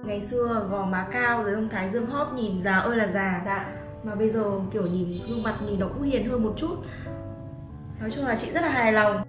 Ngày xưa gò má cao rồi lông thái dương hóp nhìn già ơi là già. Dạ. Mà bây giờ kiểu nhìn gương mặt nhìn nó cũng hiền hơn một chút. Nói chung là chị rất là hài lòng.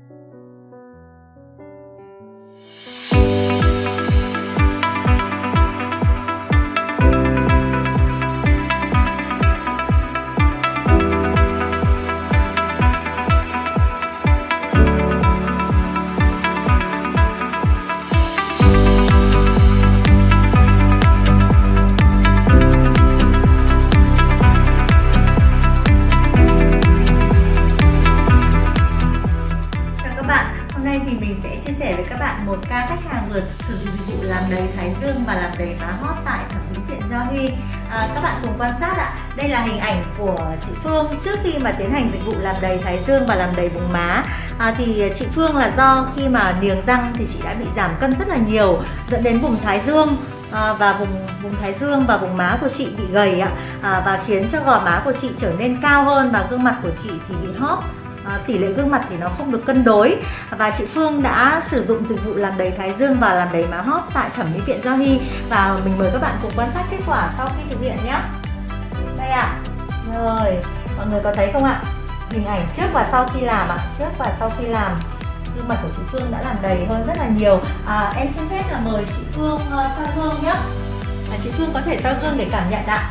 Hôm nay thì mình sẽ chia sẻ với các bạn một ca khách hàng vừa sử dụng dịch vụ làm đầy thái dương và làm đầy má hót tại thẩm mỹ viện Do Huy. Các bạn cùng quan sát ạ. Đây là hình ảnh của chị Phương trước khi mà tiến hành dịch vụ làm đầy thái dương và làm đầy vùng má. Thì chị Phương là do khi mà niềng răng thì chị đã bị giảm cân rất là nhiều, dẫn đến vùng thái dương và vùng thái dương và vùng má của chị bị gầy ạ, và khiến cho gò má của chị trở nên cao hơn và gương mặt của chị thì bị hóp. Tỷ lệ gương mặt thì nó không được cân đối, và chị Phương đã sử dụng dịch vụ làm đầy thái dương và làm đầy má hót tại thẩm mỹ viện Do Huy, và mình mời các bạn cùng quan sát kết quả sau khi thực hiện nhé. Đây ạ. Rồi, mọi người có thấy không ạ? Hình ảnh trước và sau khi làm ạ. Trước và sau khi làm, gương mặt của chị Phương đã làm đầy hơn rất là nhiều. Em xin phép là mời chị Phương soi gương nhé. Chị Phương có thể soi gương để cảm nhận ạ.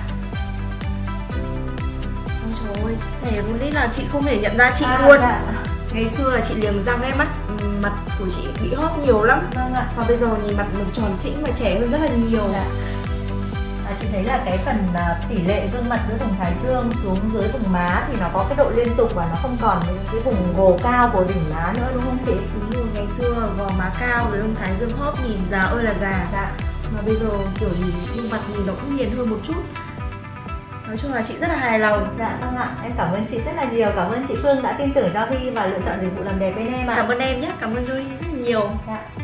Ôi, thề luôn ý là chị không thể nhận ra chị luôn. Dạ. Ngày xưa là chị liềm răng ấy, mặt của chị bị hóp nhiều lắm. Vâng ạ. Và bây giờ nhìn mặt mình tròn trĩnh và trẻ hơn rất là nhiều. Dạ. Chị thấy là cái phần tỷ lệ gương mặt giữa vùng thái dương xuống dưới vùng má thì nó có cái độ liên tục và nó không còn những cái vùng gồ cao của đỉnh má nữa, đúng không chị? Đúng rồi, ngày xưa gò má cao rồi lông thái dương hóp nhìn già ơi là già. Dạ. Mà bây giờ kiểu nhìn gương mặt nhìn nó cũng hiền hơn một chút. Nói chung là chị rất là hài lòng. Dạ vâng ạ, em cảm ơn chị rất là nhiều. Cảm ơn chị Phương đã tin tưởng Do Huy và lựa chọn dịch vụ làm đẹp bên em ạ. Cảm ơn em nhé, cảm ơn Joy rất nhiều. Dạ.